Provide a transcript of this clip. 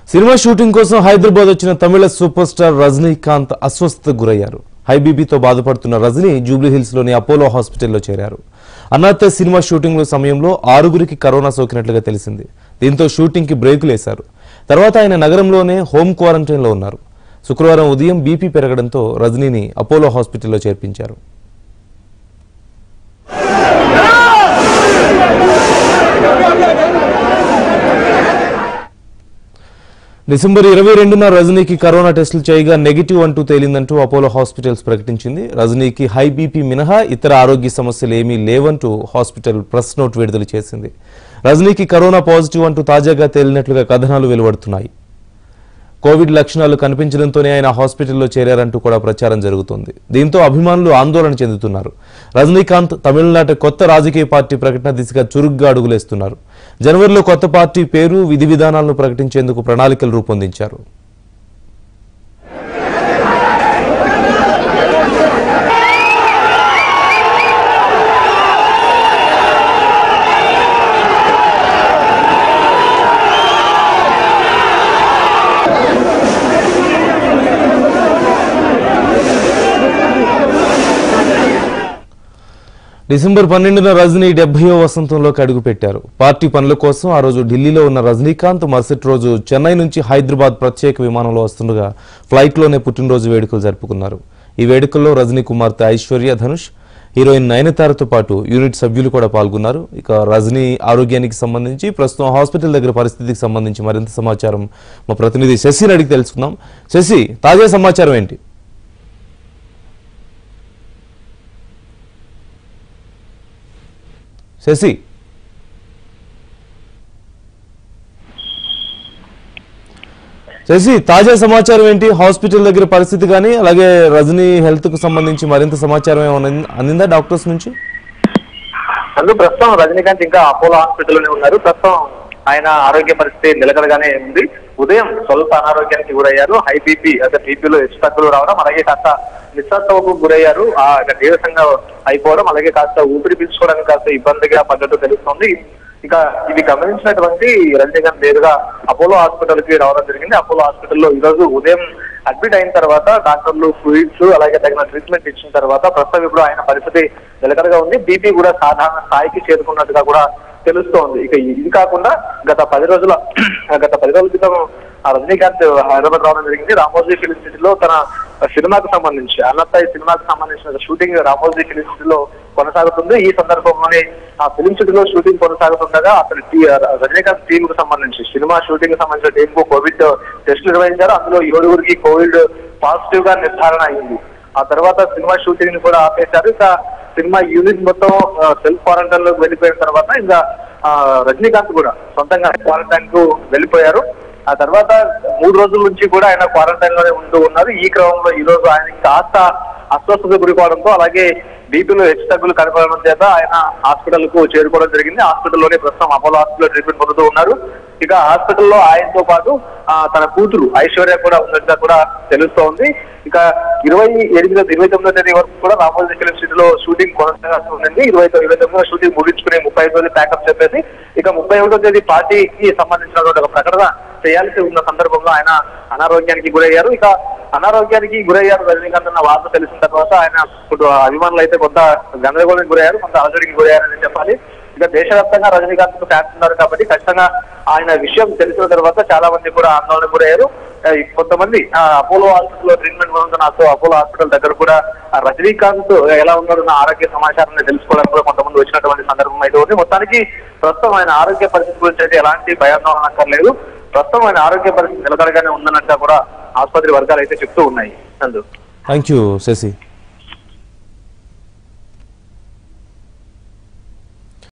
Cinema shooting కోసం హైదరాబాద్ వచ్చిన తమిళ super star Rajinikanth అస్వస్థతకు గురయ్యారు. హై బీపీతో బాధపడుతున్న రజనీ జూబ్లీ హిల్స్ లోని అపోలో హాస్పిటల్లో చేరారు. అన్నత సినిమా షూటింగ్ సమయంలో 6గురికి కరోనా సోకినట్లుగా తెలిసింది. దీంతో షూటింగ్ కి బ్రేకులు వేశారు. తర్వాత ఆయన నగరంలోనే హోమ్ క్వారంటైన్ లో ఉన్నారు. శుక్రవారం ఉదయం బీపీ పెరగడంతో రజనీని అపోలో హాస్పిటల్లో చేర్పించారు. డిసెంబర్ 22న రజనీకి కరోనా టెస్టులు చేయగా నెగిటివ్ అంటూ తేలిందంటూ అపోలో హాస్పిటల్స్ ప్రకటించింది. రజనీకి హై బీపీ మినహా ఇతర ఆరోగ్య సమస్యలు ఏమీ లేవంటూ హాస్పిటల్ ప్రెస్ నోట్ విడుదల చేసింది. రజనీకి కరోనా పాజిటివ్ అంటూ తాజాగా తేలినట్లుగా కథనాలు వెలువడుతున్నాయి. కోవిడ్ లక్షణాలు కనిపించడంతోనే ఆయన హాస్పిటల్లో చేరారంటూ కూడా ప్రచారం జరుగుతోంది. దీంతో అభిమానులు ఆందోళన చెందుతున్నారు. రజనీకాంత్ తమిళనాట కొత్త రాజకీయ పార్టీ ప్రకటన దిశగా చురుగ్గా అడుగులేస్తున్నారు. జనవరిలో కొత్త పార్టీ పేరు, విధి విధానాలను ప్రకటించేందుకు ప్రణాళికలు రూపొందించారు. డిసెంబర్ 12న రజనీ 70వ వసంతంలోకి అడుగుపెట్టారు. పార్టీ పనుల కోసం ఆ రోజు ఢిల్లీలో ఉన్న రజనీకాంత్ మరుసటి రోజు చెన్నై నుంచి హైదరాబాద్ ప్రత్యేక విమానంలో వస్తుండగా ఫ్లైట్లోనే పుట్టినరోజు వేడుకలు జరుపుకున్నారు. ఈ వేడుకల్లో రజనీ కుమార్తె ఐశ్వర్య ధనుష్, హీరోయిన్ నయనతారతో పాటు యూనిట్ సభ్యులు కూడా పాల్గొన్నారు. ఇక రజనీ ఆరోగ్యానికి సంబంధించి ప్రస్తుతం హాస్పిటల్ దగ్గర పరిస్థితికి సంబంధించి మరింత సమాచారం మా ప్రతినిధి శశిని అడిగి తెలుసుకుందాం. శశి, తాజా సమాచారం ఏంటి? శశి తాజా సమాచారం ఏంటి? హాస్పిటల్ దగ్గర పరిస్థితి కానీ అలాగే రజనీ హెల్త్ కు సంబంధించి మరింత సమాచారం ఏమైనా అందిందా డాక్టర్స్ నుంచి? ప్రస్తుతం రజనీకాంత్ ఇంకా అపోలో హాస్పిటల్లోనే ఉన్నారు. ప్రస్తుతం ఆయన ఆరోగ్య పరిస్థితి నిలకడగానే ఉంది. ఉదయం స్వల్ప అనారోగ్యానికి గురయ్యారు. హై బీపీ అంటే బీపీలో హెచ్చు తగ్గులు రావడం, అలాగే కాస్త నిస్సత్వకు గురయ్యారు. నీరసంగా అయిపోవడం, అలాగే కాస్త ఊపిరి పీల్చుకోవడానికి కాస్త ఇబ్బందిగా పడ్డట్టు తెలుస్తోంది. ఇక ఇవి గమనించినటువంటి రజనీకాంత్ నేరుగా అపోలో హాస్పిటల్ కి రావడం జరిగింది. అపోలో హాస్పిటల్లో ఈ రోజు ఉదయం అడ్మిట్ అయిన తర్వాత డాక్టర్లు ఫ్లూయిడ్స్ అలాగే తగిన ట్రీట్మెంట్ ఇచ్చిన తర్వాత ప్రస్తుతం ఇప్పుడు ఆయన పరిస్థితి నిలకడగా ఉంది. బీపీ కూడా సాధారణ స్థాయికి చేరుకున్నట్టుగా కూడా తెలుస్తోంది. ఇక ఇది కాకుండా గత 10 రోజుల క్రితం రజనీకాంత్ హైదరాబాద్ రావడం జరిగింది. రామోజీ ఫిలిం సిటీలో తన సినిమాకు సంబంధించి అన్నత్తాయి సినిమాకు సంబంధించిన షూటింగ్ రామోజీ ఫిలిం సిటీలో కొనసాగుతుంది. ఈ సందర్భంలోనే ఆ ఫిలిం సిటీలో షూటింగ్ కొనసాగుతుండగా అతని రజనీకాంత్ టీమ్ కు సంబంధించి సినిమా షూటింగ్ కు సంబంధించిన టీమ్ కు కోవిడ్ టెస్టులు నిర్వహించారు. అందులో 7గురికి కోవిడ్ పాజిటివ్ గా నిర్ధారణ అయింది. ఆ తర్వాత సినిమా షూటింగ్ ని కూడా ఆపేశారు. ఇక సినిమా యూనిట్ మొత్తం సెల్ఫ్ క్వారంటైన్ లోకి వెళ్ళిపోయిన తర్వాత ఇంకా రజనీకాంత్ కూడా సొంతంగా క్వారంటైన్ కు వెళ్ళిపోయారు. ఆ తర్వాత 3 రోజుల నుంచి కూడా ఆయన క్వారంటైన్ లోనే ఉంటూ ఉన్నారు. ఈ క్రమంలో ఈ రోజు ఆయన కాస్త అస్వస్థత గురిపోవడంతో అలాగే బీపీలో హెచ్చు తగ్గులు కనపడడం చేత ఆయన హాస్పిటల్ కు చేరుకోవడం జరిగింది. హాస్పిటల్లోనే ప్రస్తుతం అపోలో హాస్పిటల్ ట్రీట్మెంట్ పొందుతూ ఉన్నారు. ఇక హాస్పిటల్లో ఆయనతో పాటు తన కూతురు ఐశ్వర్య కూడా ఉన్నట్టుగా కూడా తెలుస్తోంది. ఇక 29వ తేదీ వరకు కూడా రామోజీ ఫిలిం సిటీలో షూటింగ్ కొనసాగుతుంది. 29వ షూటింగ్ ముగించుకుని 35 రోజులు ప్యాకప్ చెప్పేసి ఇక 31వ తేదీ పార్టీకి సంబంధించినటువంటి ఒక ప్రకటన చేయాల్సి ఉన్న సందర్భంలో ఆయన అనారోగ్యానికి గురయ్యారు. ఇక అనారోగ్యానికి గురయ్యారు రజనీకాంత్ అన్న వార్త తెలిసిన తర్వాత ఆయన అభిమానులు అయితే కొంత గందరగోళానికి గురయ్యారు, కొంత అలజడికి గురయ్యారని చెప్పాలి. ఇక దేశవ్యాప్తంగా రజనీకాంత్ కు ఫ్యాన్స్ ఉన్నారు కాబట్టి ఖచ్చితంగా ఆయన విషయం తెలిసిన తర్వాత చాలా మంది కూడా ఆందోళన గురయ్యారు. కొంతమంది అపోలో హాస్పిటల్ లో ట్రీట్మెంట్ పొందుతున్న అపోలో హాస్పిటల్ దగ్గర కూడా రజనీకాంత్ ఎలా ఉన్నారన్న ఆరోగ్య సమాచారాన్ని తెలుసుకోవడానికి కూడా కొంతమంది వచ్చినటువంటి సందర్భం అయితే ఉంది. మొత్తానికి ప్రస్తుతం ఆయన ఆరోగ్య పరిస్థితి గురించి అయితే ఎలాంటి భయాందోళన అక్కర్లేదు. ప్రస్తుతం ఆయన ఆరోగ్య పరిస్థితి నిలకడగానే ఉందన్నట్టుగా కూడా ఆసుపత్రి వర్గాలు అయితే చెప్తూ ఉన్నాయి. Thank you Shashi.